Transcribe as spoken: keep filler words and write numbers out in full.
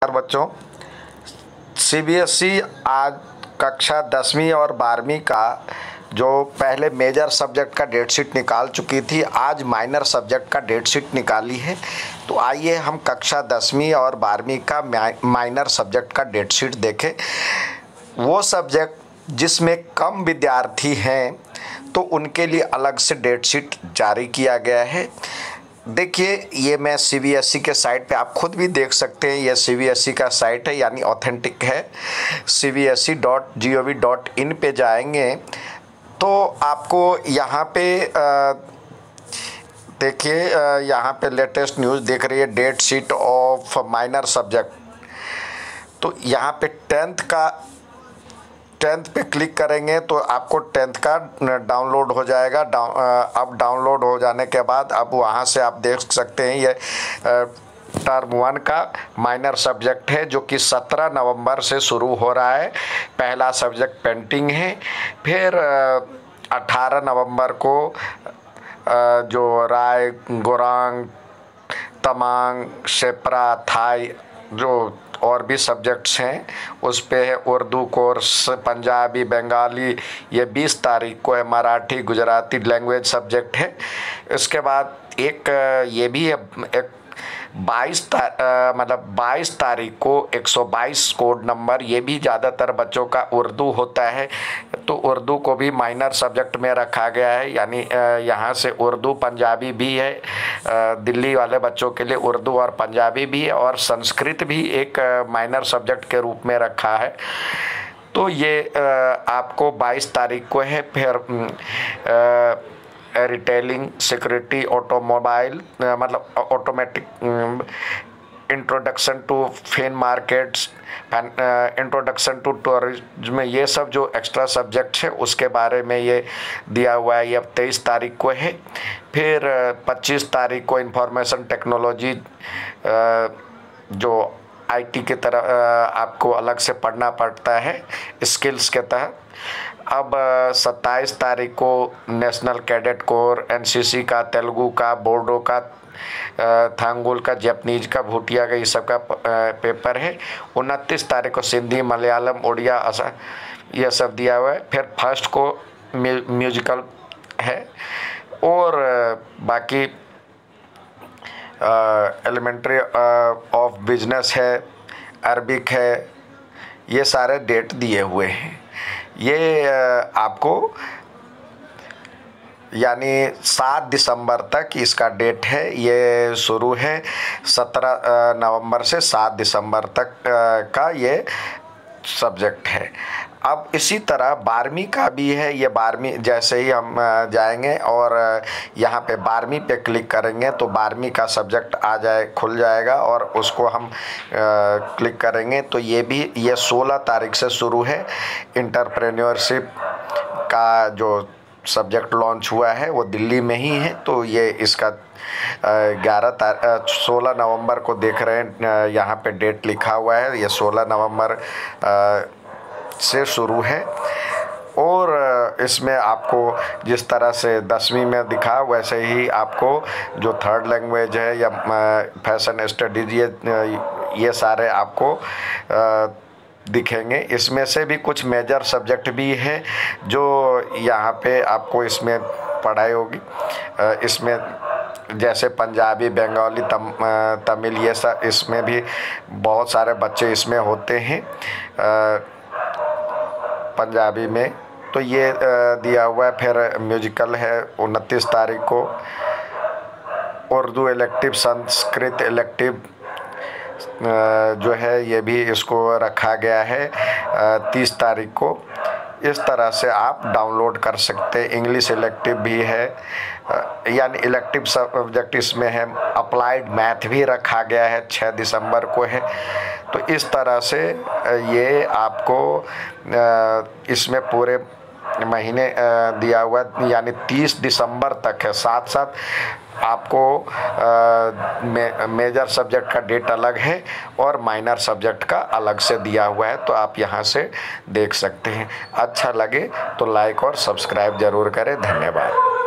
बच्चों, सीबीएसई आज कक्षा दसवीं और बारहवीं का जो पहले मेजर सब्जेक्ट का डेट शीट निकाल चुकी थी, आज माइनर सब्जेक्ट का डेट शीट निकाली है। तो आइए हम कक्षा दसवीं और बारहवीं का माइनर सब्जेक्ट का डेट शीट देखें। वो सब्जेक्ट जिसमें कम विद्यार्थी हैं तो उनके लिए अलग से डेट शीट जारी किया गया है। देखिए, ये मैं सीबीएसई के साइट पे आप खुद भी देख सकते हैं। ये सीबीएसई का साइट है, यानी ऑथेंटिक है। C B S E dot G O V dot in पे जाएंगे तो आपको यहाँ पे देखिए, यहाँ पे लेटेस्ट न्यूज़ देख रही है, date sheet of minor subject. तो यहाँ पे टेंथ का टेंथ पे क्लिक करेंगे तो आपको टेंथ का डाउनलोड हो जाएगा। डाउन अब डाउनलोड हो जाने के बाद अब वहाँ से आप देख सकते हैं, ये टर्म वन का माइनर सब्जेक्ट है जो कि सत्रह नवंबर से शुरू हो रहा है। पहला सब्जेक्ट पेंटिंग है। फिर अठारह नवंबर को जो राय, गोरांग, तमांग, शेपरा, थाई जो और भी सब्जेक्ट्स हैं उस पे है। उर्दू कोर्स, पंजाबी, बंगाली ये बीस तारीख को है। मराठी, गुजराती लैंग्वेज सब्जेक्ट है। इसके बाद एक ये भी है, एक बाईस मतलब बाईस तारीख को एक सौ बाईस कोड नंबर, ये भी ज़्यादातर बच्चों का उर्दू होता है तो उर्दू को भी माइनर सब्जेक्ट में रखा गया है। यानी यहाँ से उर्दू, पंजाबी भी है। दिल्ली वाले बच्चों के लिए उर्दू और पंजाबी भी है, और संस्कृत भी एक माइनर सब्जेक्ट के रूप में रखा है। तो ये आपको बाईस तारीख को है। फिर रिटेलिंग, सिक्योरिटी, ऑटोमोबाइल मतलब automatic, introduction to fin markets, introduction to tourism, ये सब जो एक्स्ट्रा सब्जेक्ट्स हैं उसके बारे में ये दिया हुआ है। ये अब तेईस तारीख को है। फिर पच्चीस तारीख को इंफॉर्मेशन टेक्नोलॉजी जो आईटी की तरह आपको अलग से पढ़ना पड़ता है स्किल्स के तहत। अब सत्ताईस तारीख को नेशनल कैडेट कोर, एनसीसी का, तेलुगु का, बोर्डो का, थांगुल का, जापानीज का, भूटिया का, ये सब का पेपर है। उनतीस तारीख को सिंधी, मलयालम, उड़िया, असम ये सब दिया हुआ है। फिर फर्स्ट को म्यूजिकल है, और बाकी एलिमेंट्री ऑफ बिजनेस है, अरबिक है, ये सारे डेट दिए हुए हैं। ये आपको यानी सात दिसंबर तक इसका डेट है। ये शुरू है सत्रह नवंबर से सात दिसंबर तक का ये सब्जेक्ट है। अब इसी तरह बारहवीं का भी है। ये बारहवीं जैसे ही हम जाएंगे और यहाँ पे बारहवीं पे क्लिक करेंगे तो बारहवीं का सब्जेक्ट आ जाए, खुल जाएगा, और उसको हम क्लिक करेंगे तो ये भी ये सोलह तारीख से शुरू है। एंटरप्रेन्योरशिप का जो सब्जेक्ट लॉन्च हुआ है वो दिल्ली में ही है। तो ये इसका ग्यारह तारीख सोलह नवंबर को देख रहे हैं, यहाँ पे डेट लिखा हुआ है। ये सोलह नवंबर से शुरू है। और इसमें आपको जिस तरह से दसवीं में दिखा वैसे ही आपको जो थर्ड लैंग्वेज है या फैशन स्टडीज, ये ये सारे आपको दिखेंगे। इसमें से भी कुछ मेजर सब्जेक्ट भी है जो यहाँ पे आपको इसमें पढ़ाई होगी। इसमें जैसे पंजाबी, बंगाली, तम, तमिल, ये सब इसमें भी बहुत सारे बच्चे इसमें होते हैं पंजाबी में। तो ये दिया हुआ है। फिर म्यूजिकल है उनतीस तारीख को। उर्दू इलेक्टिव, संस्कृत इलेक्टिव जो है ये भी इसको रखा गया है तीस तारीख को। इस तरह से आप डाउनलोड कर सकते हैं। इंग्लिश इलेक्टिव भी है, यानी इलेक्टिव सब्जेक्ट इसमें है। अप्लाइड मैथ भी रखा गया है, छः दिसंबर को है। तो इस तरह से ये आपको इसमें पूरे महीने दिया हुआ, यानी तीस दिसंबर तक है। साथ साथ आपको मे, मेजर सब्जेक्ट का डेट अलग है और माइनर सब्जेक्ट का अलग से दिया हुआ है। तो आप यहाँ से देख सकते हैं। अच्छा लगे तो लाइक और सब्सक्राइब ज़रूर करें। धन्यवाद।